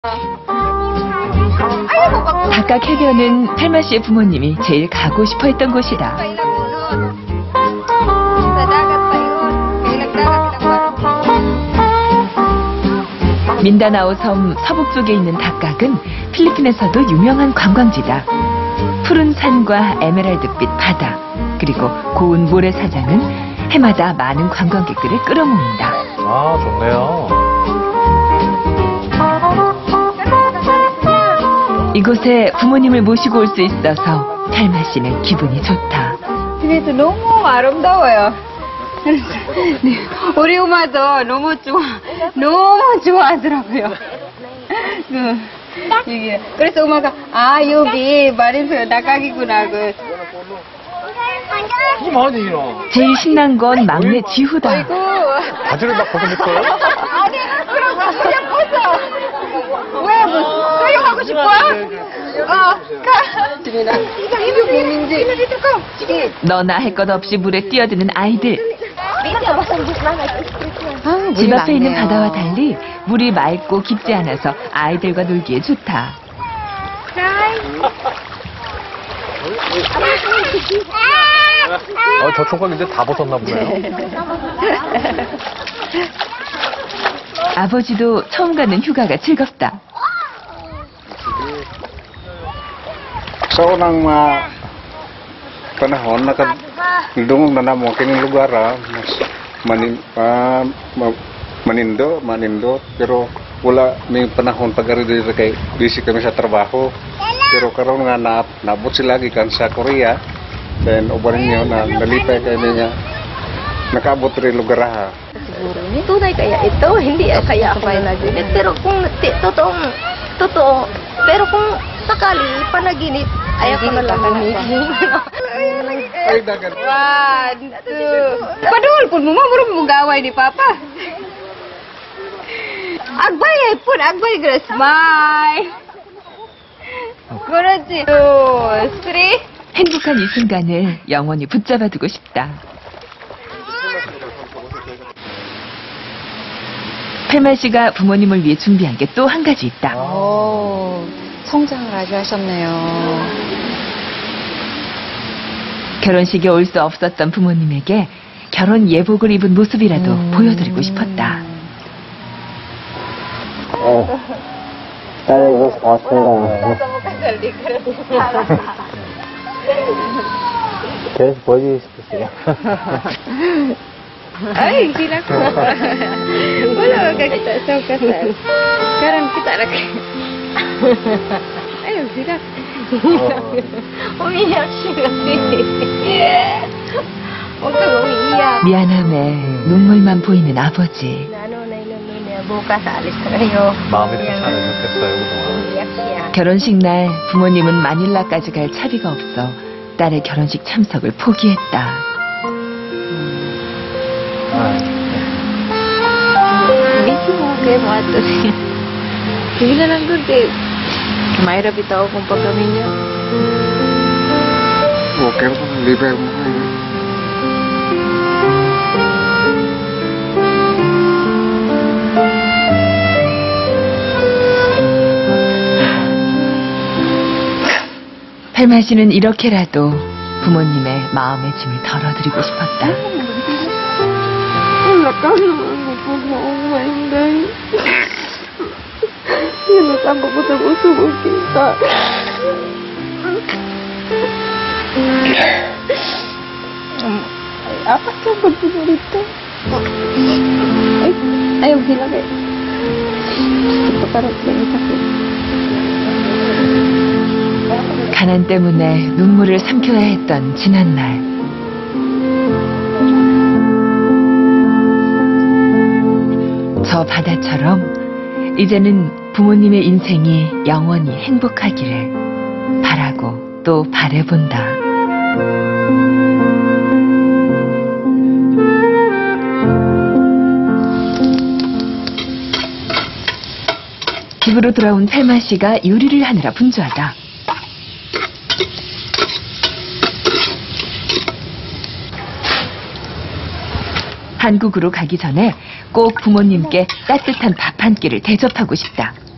닭각 해변은 펠마 씨의 부모님이 제일 가고 싶어 했던 곳이다. 민다나오 섬 서북 쪽에 있는 닭각은 필리핀에서도 유명한 관광지다. 푸른 산과 에메랄드빛 바다, 그리고 고운 모래사장은 해마다 많은 관광객들을 끌어모은다. 아, 좋네요. 이곳에 부모님을 모시고 올 수 있어서 펠마 씨는 기분이 좋다. 그래도 너무 아름다워요. 우리 엄마도 너무 좋아하더라고요. 이게 그래서 엄마가 여기 마린스 닭각이구나. 제일 신난 건 막내 지후다. 바지를 다 벗어냈어요? 아니, 그럼 그냥 벗어. 왜 수영하고 싶어? 너나 할 것 없이 물에 뛰어드는 아이들. 집 앞에 있는 바다와 달리 물이 맑고 깊지 않아서 아이들과 놀기에 좋다. 저 총각 이제 다 벗었나 보네요. 아버지도 처음 가는 휴가가 즐겁다. Seorang panahon nakadungog na namo kining lugar manindo pero wala may panahon pagari diri kay busy kami sa trabaho pero karon nga nabot sila gikan sa Korea then ubarin niyo na nalipay kami nga nakaabot rin lugar ha. Siguro hindi tunay kaya ito, hindi kaya ako panaginip. Pero kung totoo, pero kung sakali panaginip, ayaw ko na lang gumising. Ay dagan. Padul pun mo gaway ni Papa. Agbay grass smile. 그렇지. 2, 3. 행복한 이 순간을 영원히 붙잡아두고 싶다. 펠마 씨가 부모님을 위해 준비한 게 또 한 가지 있다. 성장을 아주 하셨네요. 결혼식에 올 수 없었던 부모님에게 결혼 예복을 입은 모습이라도 보여드리고 싶었다. 계속 보여주고 싶었어요. Ay, sila ko. Wala ka kita sa kasal. Karon kita ra kay. Ayun sila. umiyak siya kasi. Huwag kang umiiyak. 미안함에 눈물만 보이는 아버지. Ano na inuno niya, bukas alis na kayo. 마음이 좀 상하셨겠어요, 그동안. Umiyak siya. 결혼식 날 부모님은 마닐라까지 갈 차비가 없어 딸의 결혼식 참석을 포기했다. Busy mo kayo mga ito siya. Sige na lang good eh. Mayroon bitaw kung pagkami niya. Okay po, libre mo. 펠마 씨는 이렇게라도 부모님의 마음의 짐을 덜어드리고 싶었다. Nakakalaman mo po na umainday. Sinasang ko po sa gusto mong kita. Apat ka ba pinarito? Ayaw sila kayo. Ito parang sila sakit. 가난 때문에 눈물을 삼켜야 했던 지난날. 저 바다처럼 이제는 부모님의 인생이 영원히 행복하기를 바라고 또 바라본다. 집으로 돌아온 펠마 씨가 요리를 하느라 분주하다. 한국으로 가기 전에 꼭 부모님께 따뜻한 밥 한 끼를 대접하고 싶다.